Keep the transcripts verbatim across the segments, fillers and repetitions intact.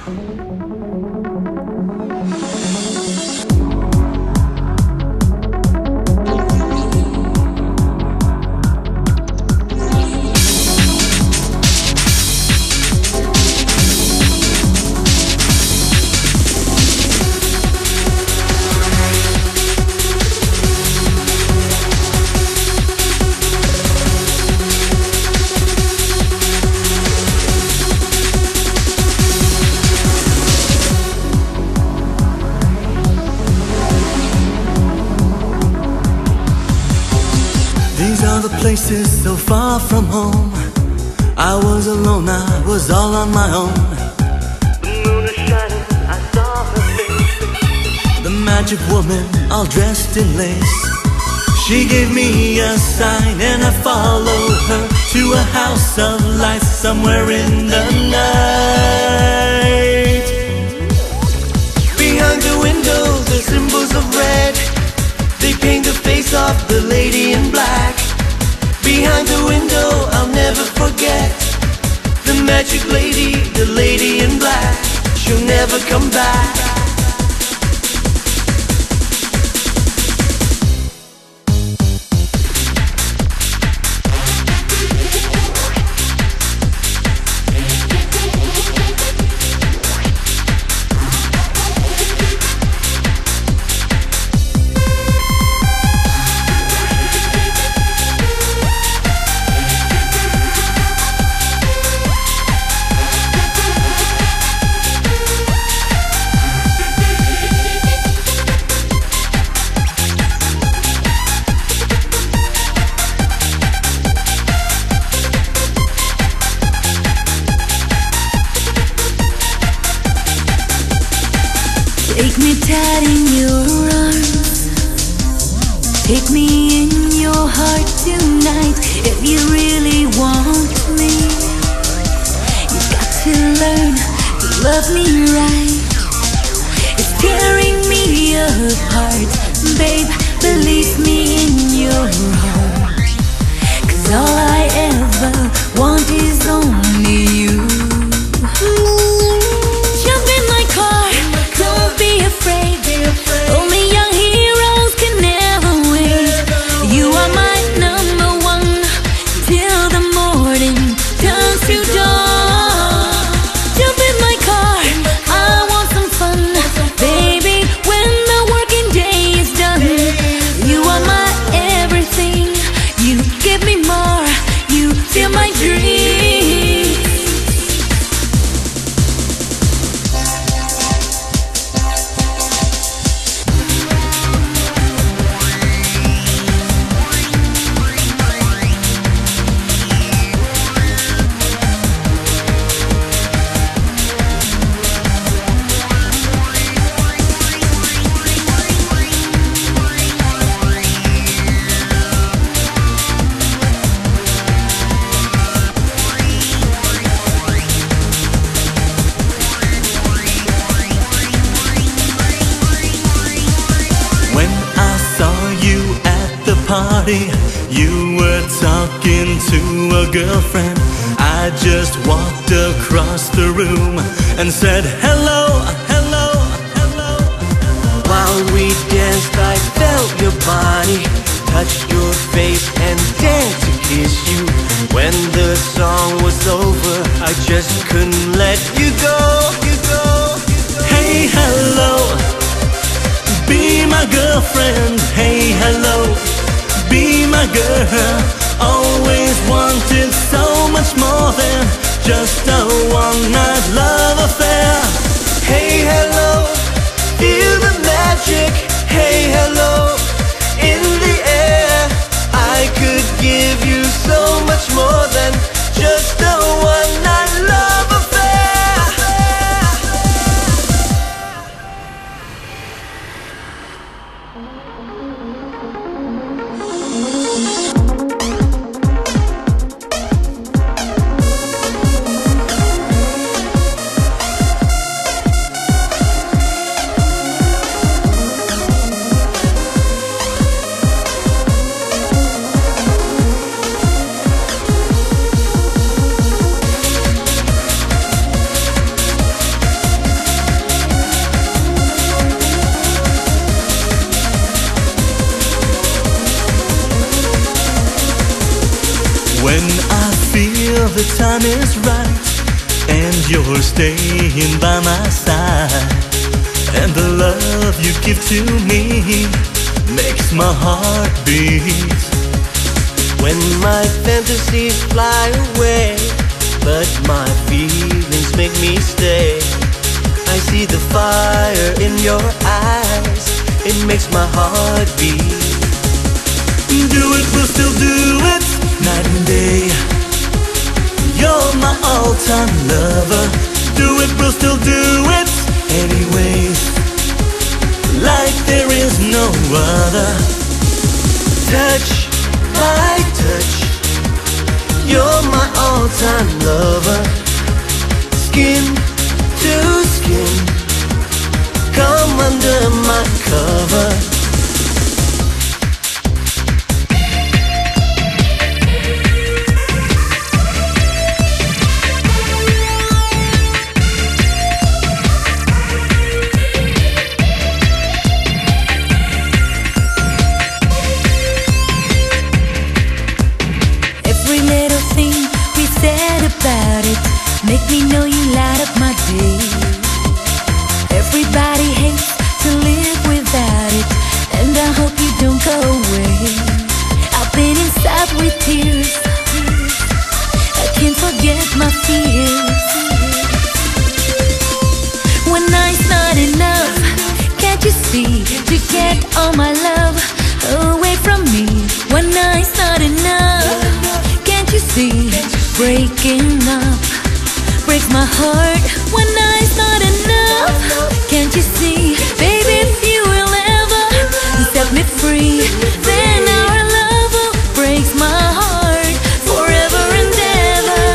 Places so far from home, I was alone, I was all on my own. The moon is shining, I saw her face. The magic woman, all dressed in lace. She gave me a sign and I followed her to a house of lights somewhere in the night. Behind the window, the symbols of red, they paint the face of the lady in black. Behind the window, I'll never forget the magic lady, the lady in black. She'll never come back. Take me tight in your arms, take me in your heart tonight. If you really want me, you got to learn to love me right. It's tearing me apart, babe, believe me in your heart. Cause all I ever want is only you. Jump in my car, don't be afraid. Only young heroes can never wait. You are my number one till the morning turns to dawn. Jump in my car, I want some fun, baby, when the working day is done. You are my everything, you give me more, you fill my dreams. You were talking to a girlfriend. I just walked across the room and said hello, hello, hello. While we danced, I felt your body, touched your face and dared to kiss you. When the song was over, I just couldn't let you go, you go, you go. Hey, hello, be my girlfriend. Hey, hello, be my girl. Always wanted so much more than just a one-night love affair. Hey, hello, feel the magic. Hey, hello, in the air. I could give you so much more than just a one-night love affair. the time is right, and you're staying by my side. And the love you give to me makes my heart beat. When my fantasies fly away, but my feelings make me stay, I see the fire in your eyes, it makes my heart beat. Do it, we'll still do it, night and day. You're my all-time lover. Do it, we'll still do it anyways, like there is no other. Touch by touch, you're my all-time lover. Skin to skin, come under my cover. Make me know you light up my day. Everybody hates to live without it, and I hope you don't go away. I've been inside with tears, I can't forget my fears. One night's not enough, can't you see? To get all my love away from me. One night's not enough, can't you see? Breaking up breaks my heart. One night's not enough, can't you see? Baby, if you will ever set me free, then our love will break my heart forever and ever.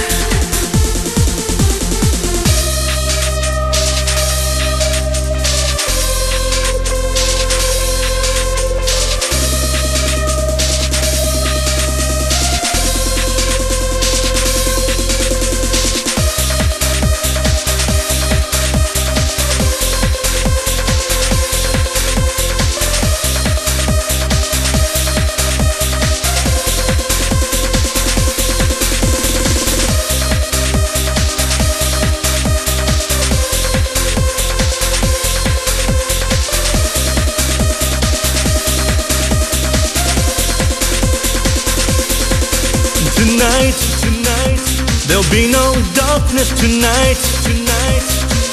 Tonight, tonight, there'll be no darkness tonight, tonight.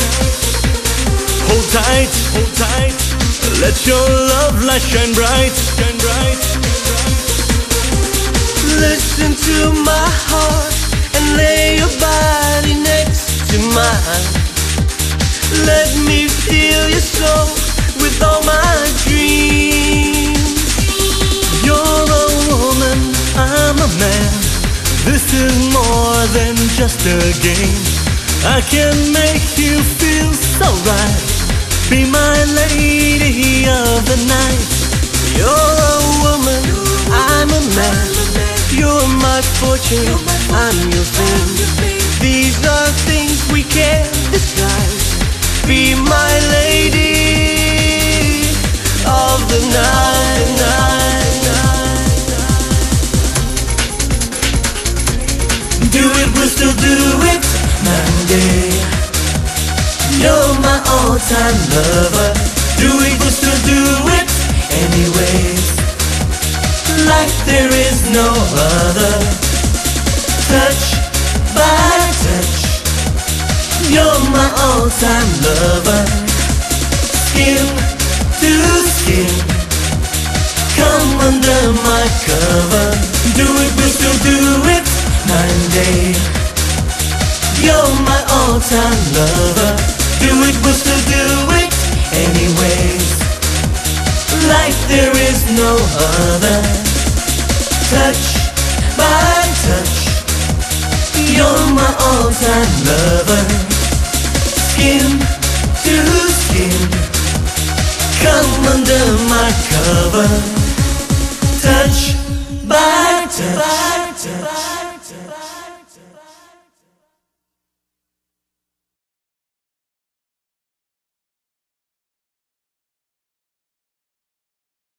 Hold tight, hold tight, let your love light shine bright, shine bright. Listen to my heart and lay your body next to mine. Let me feel your soul with all my dreams. You're a woman, I'm a man. This is more than just a game. I can make you feel so right. Be my lady of the night. You're a woman, I'm a man. You're my fortune, I'm your fame. These are things we can't disguise. Be my lady of the night, night, night. Do it, we'll still do it, night and day. You're my all-time lover. Do it, we'll still do it anyways, like there is no other. Touch by touch, you're my all-time lover. Skin to skin, come under my cover. Do it, we'll still do it night and day. You're my all-time lover. Do it, we'll still do it anyways, like there is no other. Touch by touch, you're my all-time lover. Skin to skin, come under my cover. Touch by touch,